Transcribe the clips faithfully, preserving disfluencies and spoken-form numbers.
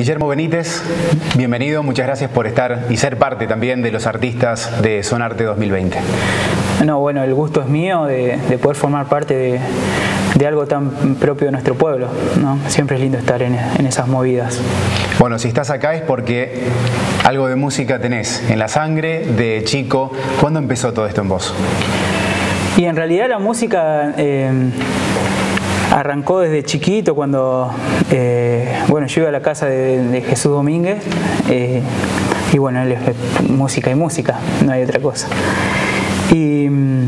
Guillermo Benítez, bienvenido, muchas gracias por estar y ser parte también de los artistas de Sonarte dos mil veinte. No, bueno, el gusto es mío de, de poder formar parte de, de algo tan propio de nuestro pueblo, ¿no? Siempre es lindo estar en, en esas movidas. Bueno, si estás acá es porque algo de música tenés en la sangre de chico. ¿Cuándo empezó todo esto en vos? Y en realidad la música eh, arrancó desde chiquito cuando eh, bueno, yo iba a la casa de, de Jesús Domínguez eh, y bueno, él es música y música, no hay otra cosa. Y,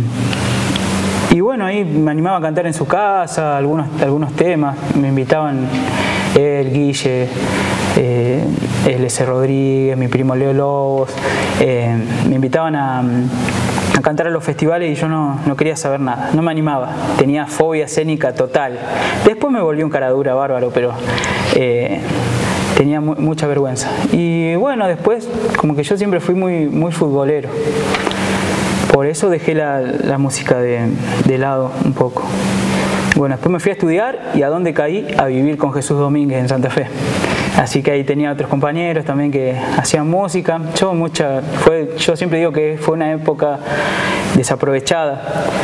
y bueno, ahí me animaba a cantar en su casa algunos, algunos temas, me invitaban él, Guille, eh, L S Rodríguez, mi primo Leo Lobos, eh, me invitaban a, a cantar a los festivales y yo no, no quería saber nada, no me animaba, tenía fobia escénica total. Después me volví un cara dura bárbaro, pero eh, tenía mu mucha vergüenza. Y bueno, después como que yo siempre fui muy, muy futbolero. Por eso dejé la, la música de, de lado un poco. Bueno, después me fui a estudiar y ¿a dónde caí? A vivir con Jesús Domínguez en Santa Fe. Así que ahí tenía otros compañeros también que hacían música. Yo, mucha, fue, yo siempre digo que fue una época desaprovechada.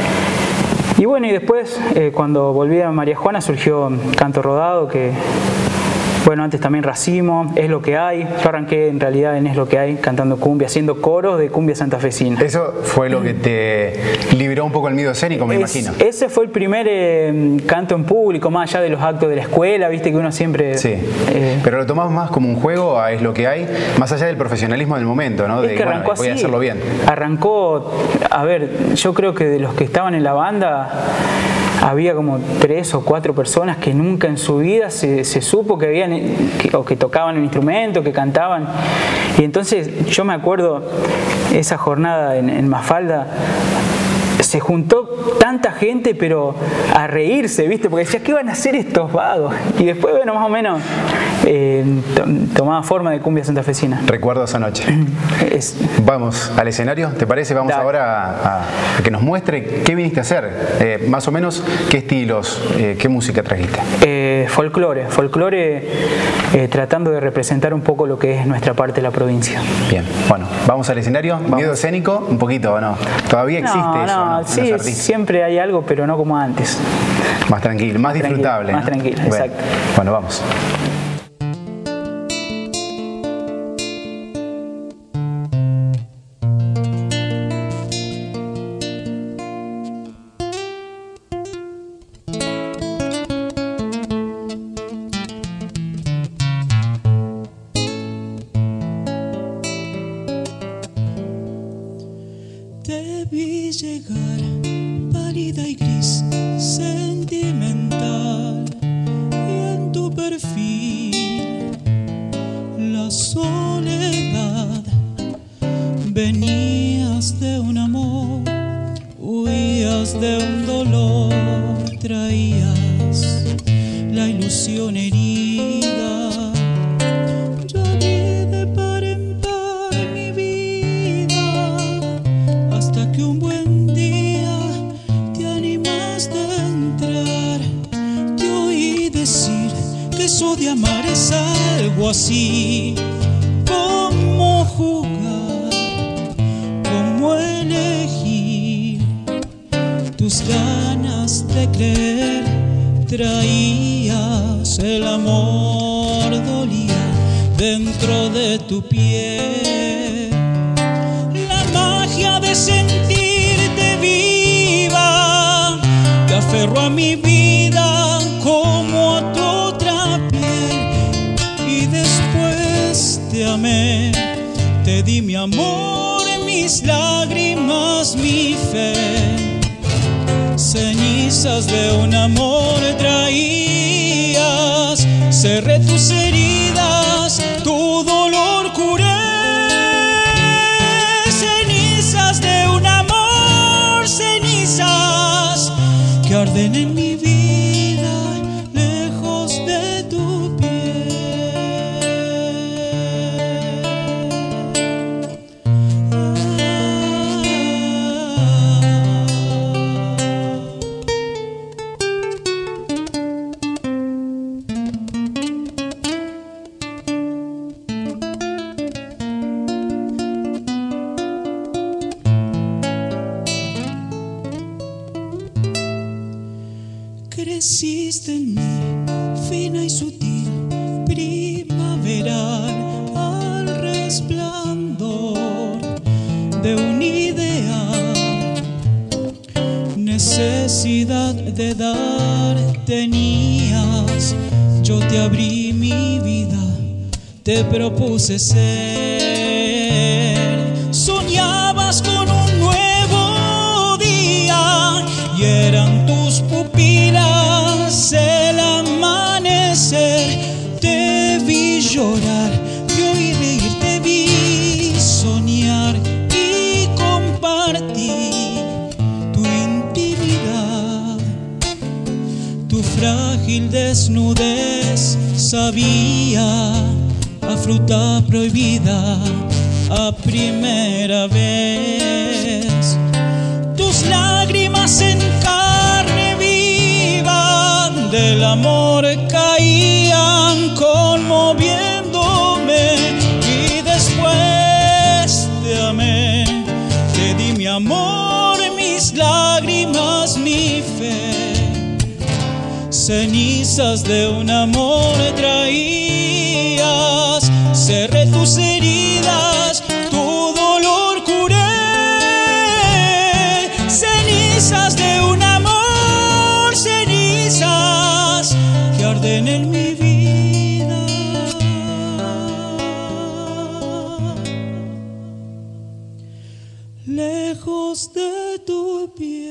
Y bueno, y después eh, cuando volví a María Juana surgió Canto Rodado, que... Bueno, antes también Racimo, Es lo que hay. Yo arranqué en realidad en Es lo que hay, cantando cumbia, haciendo coros de cumbia santafesina. Eso fue lo que te liberó un poco el miedo escénico, me es, imagino. Ese fue el primer eh, canto en público, más allá de los actos de la escuela, viste que uno siempre... Sí, eh, pero lo tomás más como un juego a Es lo que hay, más allá del profesionalismo del momento, ¿no? De, es que arrancó bueno, voy a así, hacerlo bien. Arrancó, a ver, yo creo que de los que estaban en la banda... Había como tres o cuatro personas que nunca en su vida se, se supo que habían que, o que tocaban el instrumento, que cantaban. Y entonces yo me acuerdo esa jornada en, en Mafalda, se juntó tanta gente, pero a reírse, ¿viste? Porque decía, ¿qué van a hacer estos vagos? Y después, bueno, más o menos eh, to tomaba forma de cumbia santafesina. Recuerdo esa noche. Es... Vamos al escenario, ¿te parece? Vamos Dale. ahora a, a que nos muestre qué viniste a hacer, eh, más o menos qué estilos, eh, qué música trajiste. Eh, folclore, folclore eh, tratando de representar un poco lo que es nuestra parte de la provincia. Bien, bueno, vamos al escenario. Vamos. ¿Miedo escénico? Un poquito, ¿o no? ¿Todavía existe no, eso? No, ¿no? sí, siempre hay algo, pero no como antes. Más tranquilo, más, más disfrutable. Tranquilo, más ¿no? tranquilo, bueno, exacto. Bueno, vamos. Te vi llegar, pálida y gris, sentimental, y en tu perfil la soledad. Venías de un amor, huías de un dolor, traías la ilusión herida. Eso de amar es algo así, como jugar, como elegir. Tus ganas de creer traías, el amor dolía dentro de tu piel. La magia de sentirte viva te aferró a mi vida como a tu te amé, te di mi amor, mis lágrimas, mi fe. Cenizas de un amor traías, cerré tus heridas, tu dolor curé. Cenizas de un amor, cenizas que arden en mi vida, lejos de tu piel. creciste en mí, fina y sutil, primaveral, al resplandor de un ideal. Necesidad de dar tenías, yo te abrí mi vida, te propuse ser. Soñabas con un nuevo día y eran tus pupilas el amanecer. Te vi llorar, te oí reír, te vi soñar y compartir tu intimidad. Tu frágil desnudez sabía a fruta prohibida a primera vez. Tus lágrimas en carne viva del amor caían conmoviéndome, y después te amé, te di mi amor, mis lágrimas, mi fe. Cenizas de un amor traías, cerré tus heridas, tu dolor curé. Cenizas de un amor, cenizas que arden en mi vida. Lejos de tu piel.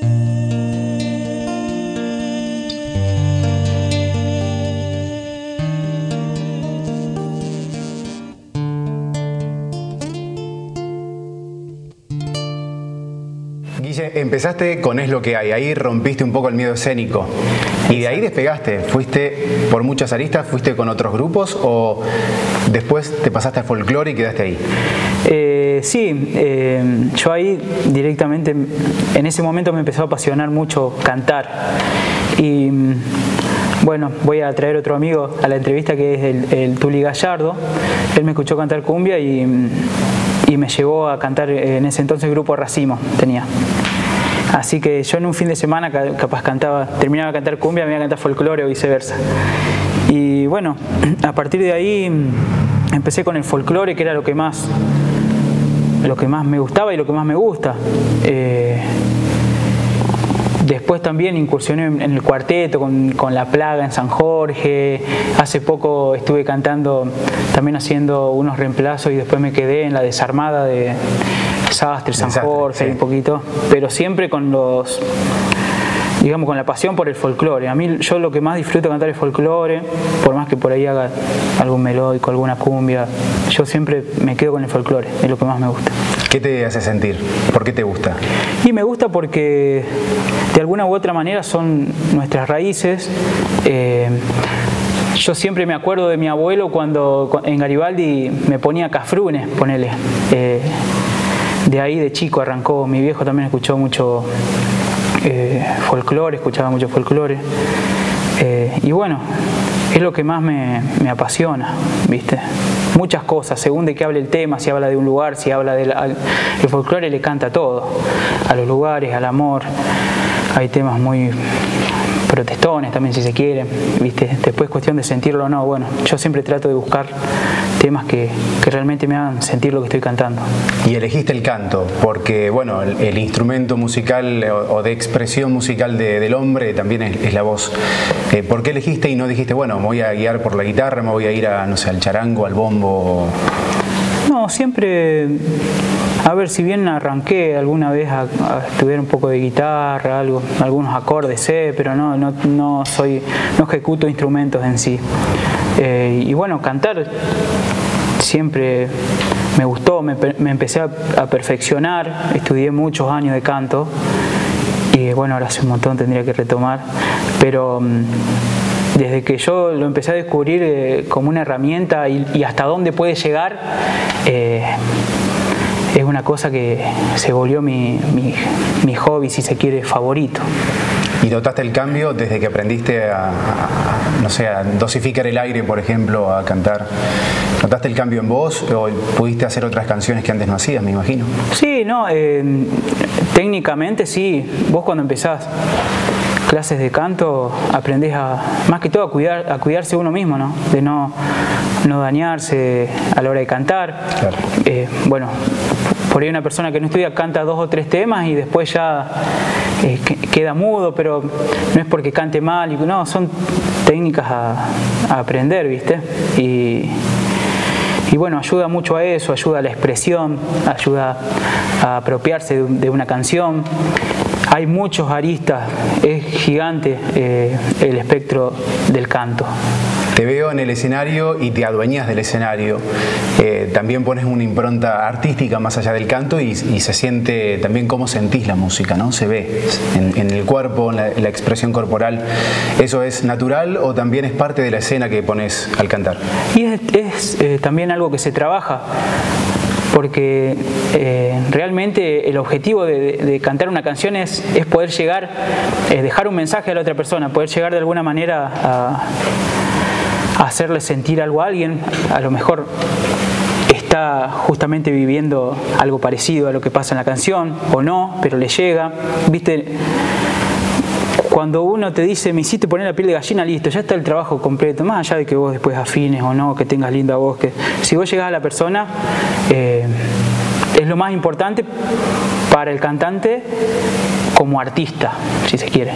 Guille, empezaste con Es lo que hay, ahí rompiste un poco el miedo escénico y de ahí despegaste, fuiste por muchas aristas, fuiste con otros grupos o después te pasaste al folclore y quedaste ahí. Eh, sí, eh, yo ahí directamente, en ese momento me empezó a apasionar mucho cantar y bueno, voy a traer otro amigo a la entrevista que es el, el Tuli Gallardo. Él me escuchó cantar cumbia y, y me llevó a cantar, en ese entonces Grupo Racimo tenía. Así que yo en un fin de semana capaz cantaba, terminaba de cantar cumbia, me iba a cantar folclore o viceversa. Y bueno, a partir de ahí empecé con el folclore, que era lo que más, lo que más me gustaba y lo que más me gusta. Eh, Después también incursioné en el cuarteto con, con La Plaga en San Jorge. Hace poco estuve cantando, también haciendo unos reemplazos y después me quedé en la Desarmada de Sastre, San Jorge, sí. Un poquito. Pero siempre con los, digamos, con la pasión por el folclore. A mí yo lo que más disfruto de cantar es folclore, por más que por ahí haga algún melódico, alguna cumbia. Yo siempre me quedo con el folclore, es lo que más me gusta. ¿Qué te hace sentir? ¿Por qué te gusta? Y me gusta porque de alguna u otra manera son nuestras raíces. Eh, yo siempre me acuerdo de mi abuelo cuando en Garibaldi me ponía cafrunes, ponele. Eh, de ahí de chico arrancó. Mi viejo también escuchó mucho eh, folclore, escuchaba mucho folclore. Eh, y bueno, es lo que más me, me apasiona, ¿viste? Muchas cosas, según de qué hable el tema, si habla de un lugar, si habla del el folclore, le canta todo, a los lugares, al amor. Hay temas muy protestones también, si se quiere, ¿viste? Después es cuestión de sentirlo o no. Bueno, yo siempre trato de buscar temas que, que realmente me hagan sentir lo que estoy cantando. Y elegiste el canto, porque bueno, el, el instrumento musical o, o de expresión musical de, del hombre también es, es la voz. Eh, ¿Por qué elegiste y no dijiste, bueno, me voy a guiar por la guitarra, me voy a ir a, no sé, al charango, al bombo? No, siempre, a ver, si bien arranqué alguna vez a, a estudiar un poco de guitarra, algo, algunos acordes sé, pero no, no, no soy, no ejecuto instrumentos en sí. Eh, y bueno, cantar siempre me gustó, me, me empecé a, a perfeccionar, estudié muchos años de canto y bueno, ahora hace un montón tendría que retomar, pero desde que yo lo empecé a descubrir eh, como una herramienta y, y hasta dónde puede llegar, eh, es una cosa que se volvió mi, mi, mi hobby, si se quiere, favorito. ¿Y notaste el cambio desde que aprendiste a, a, no sé, a dosificar el aire, por ejemplo, a cantar? ¿Notaste el cambio en vos o pudiste hacer otras canciones que antes no hacías, me imagino? Sí, no, eh, técnicamente sí. Vos cuando empezás clases de canto aprendes a, más que todo a, cuidar, a cuidarse uno mismo, ¿no? De no, no dañarse a la hora de cantar. Claro. Eh, bueno, por ahí una persona que no estudia canta dos o tres temas y después ya eh, queda mudo, pero no es porque cante mal, no, son técnicas a, a aprender, ¿viste? Y, y bueno, ayuda mucho a eso, ayuda a la expresión, ayuda a apropiarse de, de una canción. Hay muchos aristas, es gigante eh, el espectro del canto. Te veo en el escenario y te adueñas del escenario. Eh, también pones una impronta artística más allá del canto y, y se siente también cómo sentís la música, ¿no? Se ve en, en el cuerpo, en la, en la expresión corporal. ¿Eso es natural o también es parte de la escena que pones al cantar? Y es, es eh, también algo que se trabaja. Porque eh, realmente el objetivo de, de, de cantar una canción es, es poder llegar, eh, dejar un mensaje a la otra persona, poder llegar de alguna manera a, a hacerle sentir algo a alguien. A lo mejor está justamente viviendo algo parecido a lo que pasa en la canción, o no, pero le llega. ¿Viste? Cuando uno te dice, me hiciste poner la piel de gallina, listo, ya está el trabajo completo, más allá de que vos después afines o no, que tengas linda voz, que si vos llegás a la persona, eh, es lo más importante para el cantante como artista, si se quiere.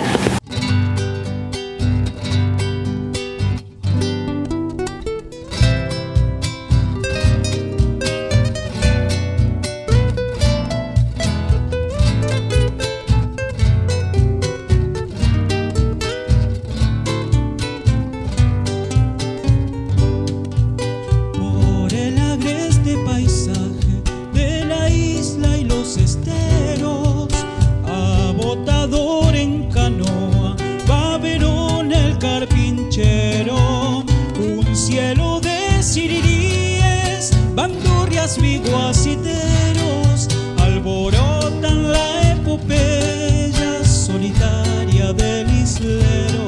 Viguaciteros alborotan la epopeya solitaria del islero.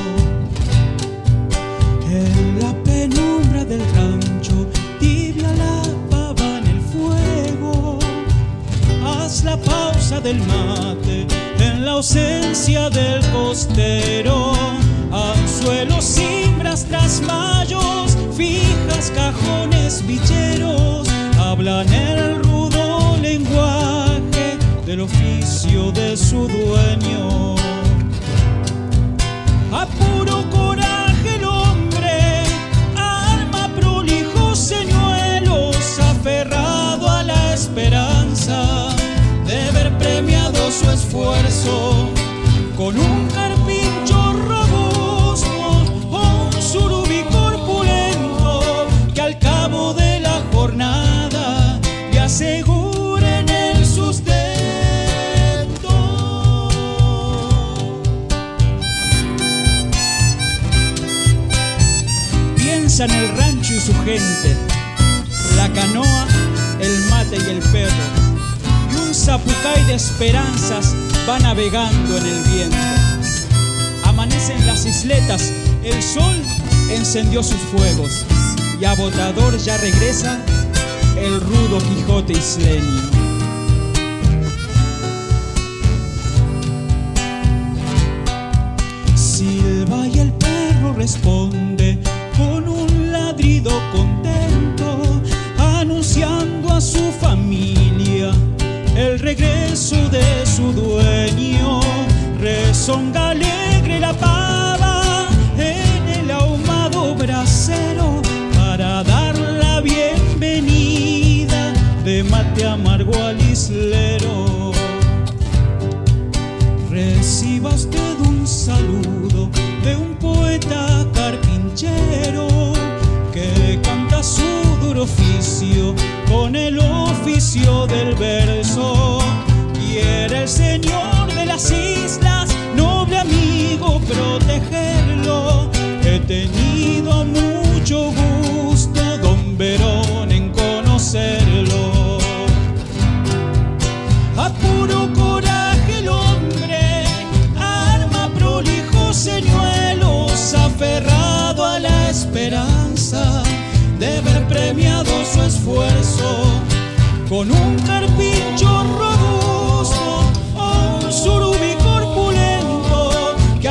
En la penumbra del rancho tibia la pava en el fuego. Haz la pausa del mate en la ausencia del costero. Anzuelos, cimbras, trasmayos, fijas, cajones, bicheros hablan el rudo lenguaje del oficio de su dueño. A puro coraje el hombre arma prolijos señuelos, aferrado a la esperanza de ver premiado su esfuerzo con un carpincho robusto o un surubí corpulento que al cabo de la jornada le aseguren el sustento. Piensa en el rancho y su gente, la canoa, el mate y el perro, y un zapucay de esperanzas va navegando en el viento. Amanecen las isletas, el sol encendió sus fuegos y a Botador ya regresa el rudo Quijote isleño. Silba y el perro responde con un ladrido contento, anunciando a su familia el regreso de su dueño. Rezonga alegre la pava en el ahumado brasero para dar la bienvenida de mate amargo al islero. Reciba usted un saludo de un poeta carpinchero que canta su duro oficio con el oficio del verso. Quiere el señor de las islas, noble amigo, protegerlo. He tenido mucho gusto, don Verón, en conocerlo. A puro coraje el hombre arma prolijos señuelos, aferrado a la esperanza de ver premiado su esfuerzo con un carpincho robusto o un surubí corpulento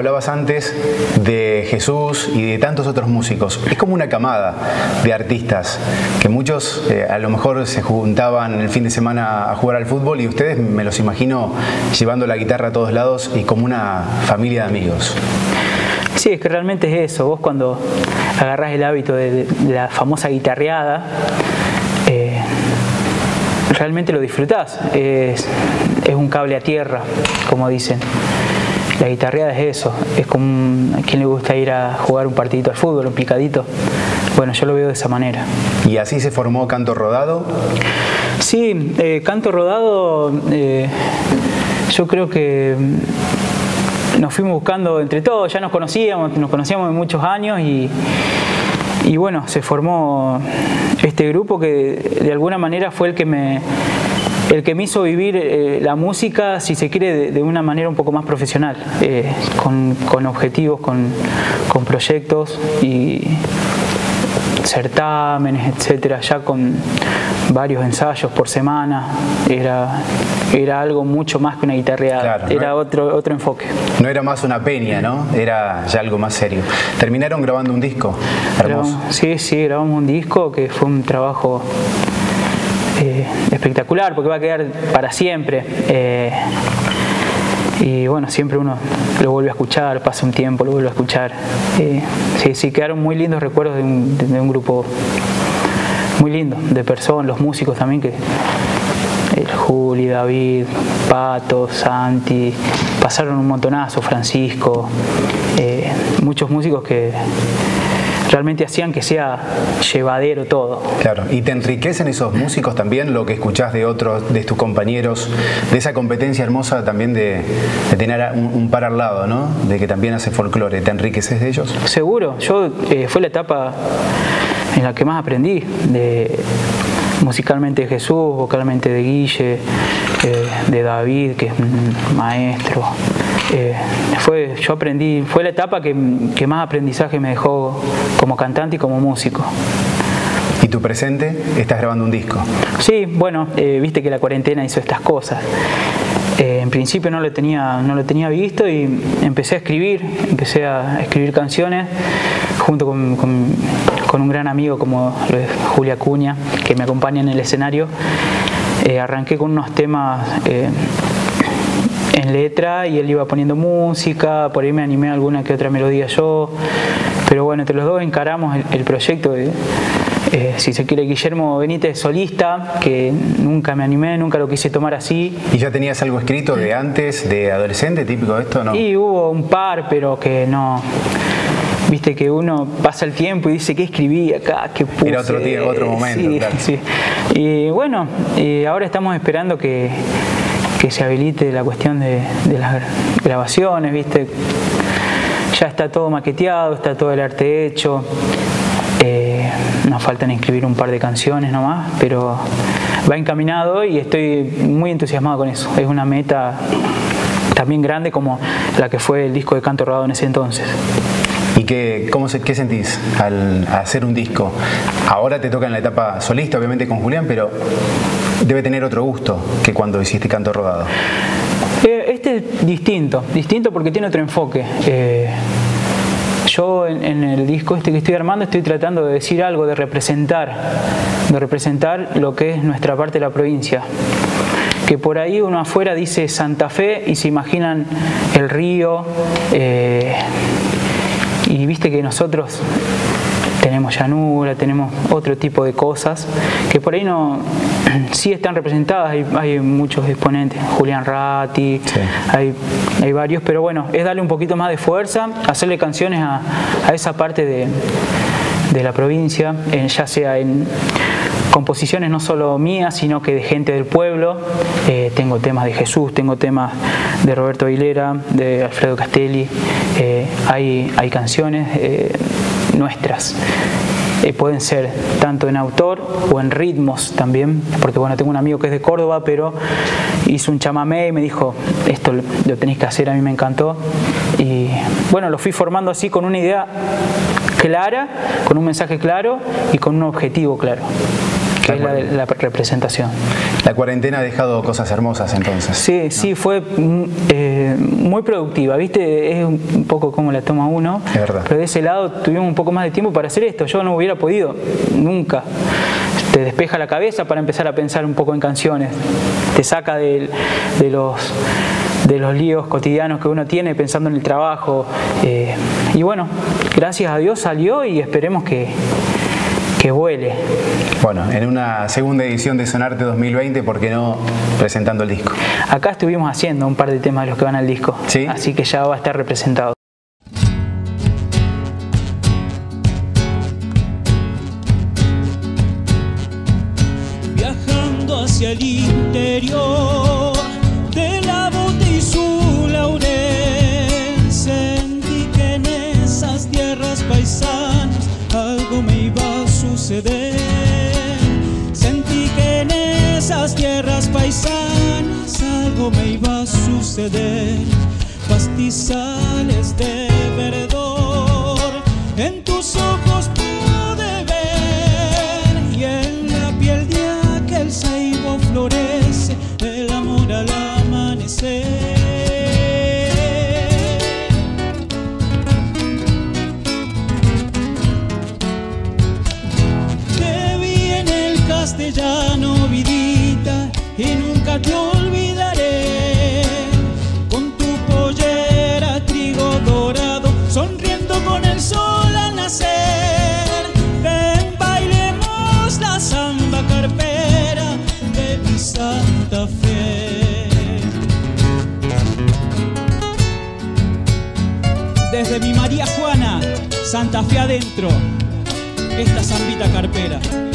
hablabas antes de Jesús y de tantos otros músicos. Es como una camada de artistas que muchos eh, a lo mejor se juntaban el fin de semana a jugar al fútbol y ustedes me los imagino llevando la guitarra a todos lados y como una familia de amigos. Sí, es que realmente es eso. Vos cuando agarrás el hábito de, de, de la famosa guitarreada, eh, realmente lo disfrutás. Es, es un cable a tierra, como dicen. La guitarreada es eso. Es como un, a quien le gusta ir a jugar un partidito al fútbol, un picadito. Bueno, yo lo veo de esa manera. ¿Y así se formó Canto Rodado? Sí, eh, Canto Rodado, eh, yo creo que nos fuimos buscando entre todos, ya nos conocíamos, nos conocíamos de muchos años y, y bueno, se formó este grupo que de alguna manera fue el que me, el que me hizo vivir eh, la música, si se quiere, de, de una manera un poco más profesional, eh, con, con objetivos, con, con proyectos y certámenes, etcétera, ya con varios ensayos por semana. Era, era algo mucho más que una guitarreada, claro, era no, otro, otro enfoque. No era más una peña, ¿no? Era ya algo más serio. ¿Terminaron grabando un disco? Hermoso. Grabamos, sí, sí, grabamos un disco que fue un trabajo eh, espectacular, porque va a quedar para siempre. Eh, Y bueno, siempre uno lo vuelve a escuchar, pasa un tiempo, lo vuelve a escuchar. Eh, sí, sí, quedaron muy lindos recuerdos de un, de un grupo muy lindo, de personas, los músicos también, que el Juli, David, Pato, Santi, pasaron un montonazo, Francisco, eh, muchos músicos que realmente hacían que sea llevadero todo. Claro, ¿y te enriquecen esos músicos también, lo que escuchás de otros, de tus compañeros, de esa competencia hermosa también de, de tener un, un par al lado, ¿no? De que también hace folclore, ¿te enriqueces de ellos? Seguro, yo eh, fue la etapa en la que más aprendí, de, musicalmente de Jesús, vocalmente de Guille, eh, de David, que es un maestro. Eh, fue, yo aprendí, fue la etapa que, que más aprendizaje me dejó como cantante y como músico. ¿Y tu presente? ¿Estás grabando un disco? Sí, bueno, eh, viste que la cuarentena hizo estas cosas. Eh, en principio no lo tenía, no lo tenía visto y empecé a escribir, empecé a escribir canciones junto con, con, con un gran amigo como lo es Julia Acuña, que me acompaña en el escenario. Eh, arranqué con unos temas eh, en letra y él iba poniendo música, por ahí me animé a alguna que otra melodía yo, pero bueno, entre los dos encaramos el, el proyecto de, eh, si se quiere, Guillermo Benítez solista, que nunca me animé, nunca lo quise tomar así. ¿Y ya tenías algo escrito de antes, de adolescente, típico de esto, no? Y hubo un par, pero que no... Viste que uno pasa el tiempo y dice, ¿qué escribí acá? ¿Qué puse? Era otro día, otro momento, sí, claro. Sí. Y bueno, y ahora estamos esperando que, que se habilite la cuestión de, de las grabaciones, ¿viste? Ya está todo maqueteado, está todo el arte hecho. Eh, nos faltan inscribir un par de canciones nomás, pero va encaminado y estoy muy entusiasmado con eso. Es una meta también grande como la que fue el disco de Canto Rodado en ese entonces. ¿Y qué, cómo se, qué sentís al hacer un disco? Ahora te toca en la etapa solista, obviamente con Julián, pero debe tener otro gusto que cuando hiciste Canto Rodado. Eh, este es distinto, distinto porque tiene otro enfoque. Eh, yo en, en el disco este que estoy armando estoy tratando de decir algo, de representar, de representar lo que es nuestra parte de la provincia. Que por ahí uno afuera dice Santa Fe y se imaginan el río, eh, y viste que nosotros tenemos llanura, tenemos otro tipo de cosas que por ahí no, sí están representadas, hay, hay muchos exponentes, Julián Ratti, sí. hay, hay varios, pero bueno, es darle un poquito más de fuerza, hacerle canciones a, a esa parte de, de la provincia, en, ya sea en composiciones no solo mías, sino que de gente del pueblo. Eh, tengo temas de Jesús, tengo temas de Roberto Aguilera, de Alfredo Castelli, eh, hay, hay canciones eh, nuestras. Eh, pueden ser tanto en autor o en ritmos también, porque bueno, tengo un amigo que es de Córdoba, pero hizo un chamamé y me dijo, esto lo, lo tenéis que hacer, a mí me encantó. Y bueno, lo fui formando así con una idea clara, con un mensaje claro y con un objetivo claro. que es la, de, la representación. La cuarentena ha dejado cosas hermosas entonces. Sí, ¿no? Sí, fue eh, muy productiva, ¿viste? Es un poco como la toma uno. Es verdad. Pero de ese lado tuvimos un poco más de tiempo para hacer esto. Yo no hubiera podido, nunca. Te despeja la cabeza para empezar a pensar un poco en canciones. Te saca de, de los... de los líos cotidianos que uno tiene pensando en el trabajo, eh, y bueno, gracias a Dios salió y esperemos que, que vuele. Bueno, en una segunda edición de Sonarte dos mil veinte, ¿por qué no presentando el disco? Acá estuvimos haciendo un par de temas de los que van al disco, ¿sí? Así que ya va a estar representado. Viajando hacia el interior de la Bote y su laurel, sentí que en esas tierras paisanas algo me iba a suceder. Sentí que en esas tierras paisanas algo me iba a suceder. Pastizales de verdor en tus ojos pude ver, y en la piel de aquel ceibo florece el amor al amanecer. Te vi en el castellano, vidita, y nunca te olvidaré, con tu pollera trigo dorado, sonriendo con el sol al nacer. Ven, bailemos la samba carpera de mi Santa Fe. Desde mi María Juana, Santa Fe adentro, esta zambita carpera.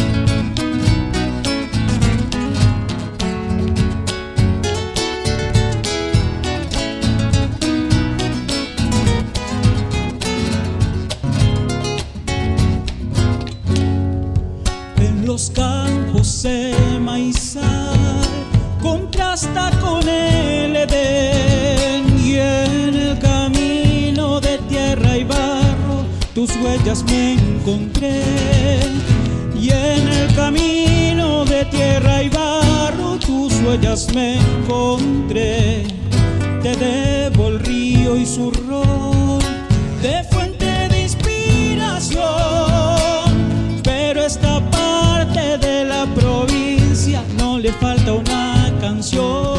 En los campos el maizal contrasta con el Edén, y en el camino de tierra y barro tus huellas me encontré. Y en el camino de tierra y barro tus huellas me encontré. Te debo el río y su rol de fuente de inspiración, pero esta parte de la provincia no le falta una canción.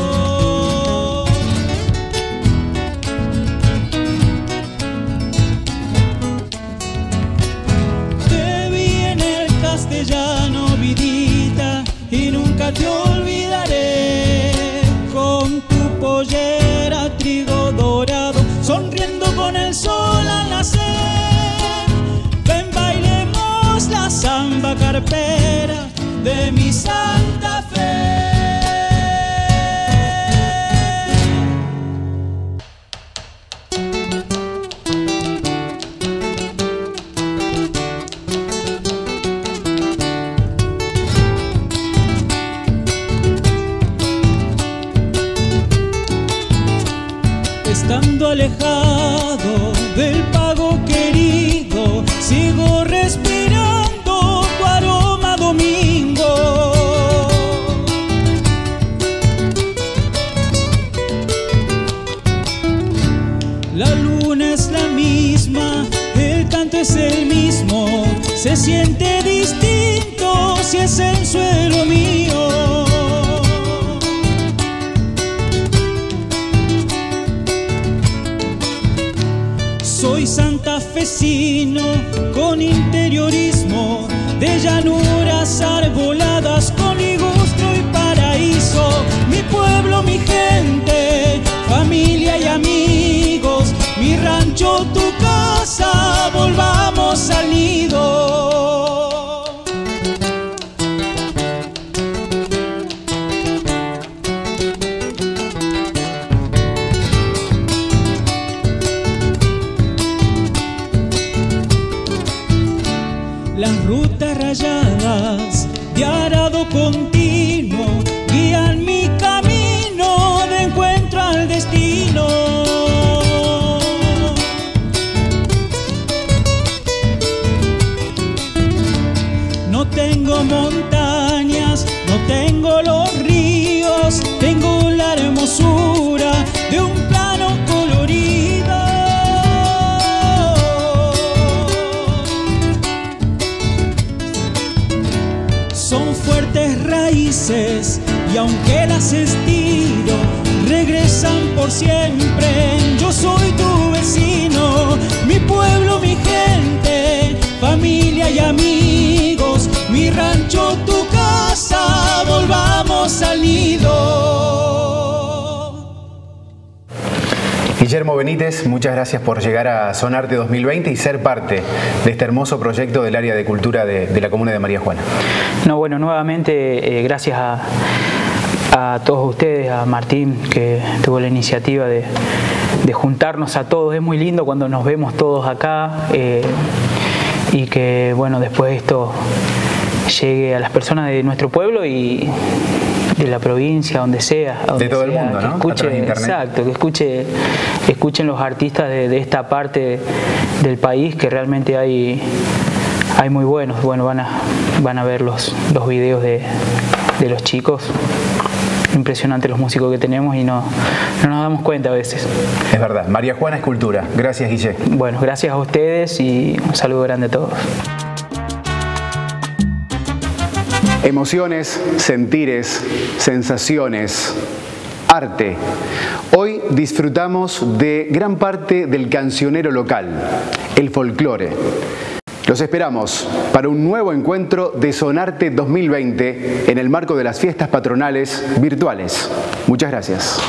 Te vi en el castellano, vidita, y nunca te olvidaré, con tu pollera trigo dorado, sonriendo con el sol al nacer. Ven, bailemos la samba carpera de mi Santa Fe. Estando alejado del pago querido, sigo respirando tu aroma domingo. La luna es la misma, el canto es el mismo, se siente distinto si es en suelo mío. Soy santafesino con interiorismo, de llanuras arboladas con ligustro y paraíso. Mi pueblo, mi gente, familia y amigos, mi rancho, tu casa, volvamos al nido. Las rutas rayadas de arado continuo guían mi camino de encuentro al destino. No tengo montaña amigos, tengo la hermosura de un plano colorido. Son fuertes raíces y aunque las estiro, regresan por siempre. Yo soy tu vecino, mi pueblo, mi gente, familia y amigos, mi rancho, tu casa, volvamos al nido. Guillermo Benítez, muchas gracias por llegar a Sonarte dos mil veinte y ser parte de este hermoso proyecto del área de cultura de, de la comuna de María Juana. No, bueno, nuevamente eh, gracias a, a todos ustedes, a Martín, que tuvo la iniciativa de, de juntarnos a todos. Es muy lindo cuando nos vemos todos acá eh, y que, bueno, después esto llegue a las personas de nuestro pueblo y de la provincia, donde sea, donde de todo sea, el mundo, que ¿no? escuche, exacto, que escuche, escuchen los artistas de, de esta parte del país, que realmente hay, hay muy buenos. Bueno, van a, van a ver los, los videos de, de los chicos. Impresionante los músicos que tenemos y no, no nos damos cuenta a veces. Es verdad, María Juana es cultura. Gracias, Guille. Bueno, gracias a ustedes y un saludo grande a todos. Emociones, sentires, sensaciones, arte. Hoy disfrutamos de gran parte del cancionero local, el folclore. Los esperamos para un nuevo encuentro de Sonarte dos mil veinte en el marco de las fiestas patronales virtuales. Muchas gracias.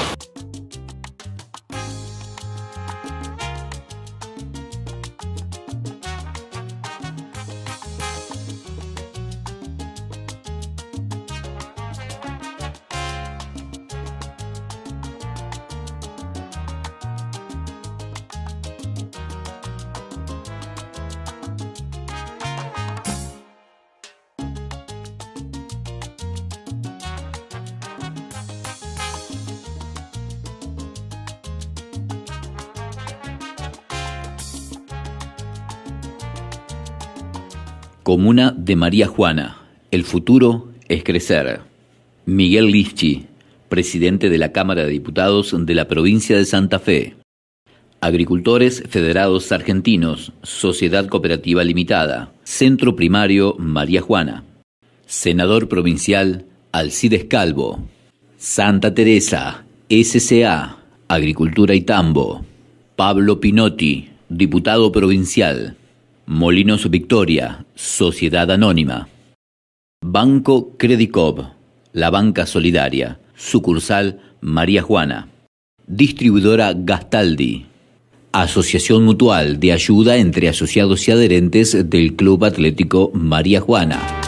Comuna de María Juana. El futuro es crecer. Miguel Lischi, presidente de la Cámara de Diputados de la provincia de Santa Fe. Agricultores Federados Argentinos, Sociedad Cooperativa Limitada, Centro Primario María Juana. Senador Provincial Alcides Calvo. Santa Teresa, S C A, Agricultura y Tambo. Pablo Pinotti, Diputado Provincial. Molinos Victoria, Sociedad Anónima. Banco Credicop, la banca solidaria, sucursal María Juana. Distribuidora Gastaldi. Asociación Mutual de Ayuda entre Asociados y Adherentes del Club Atlético María Juana.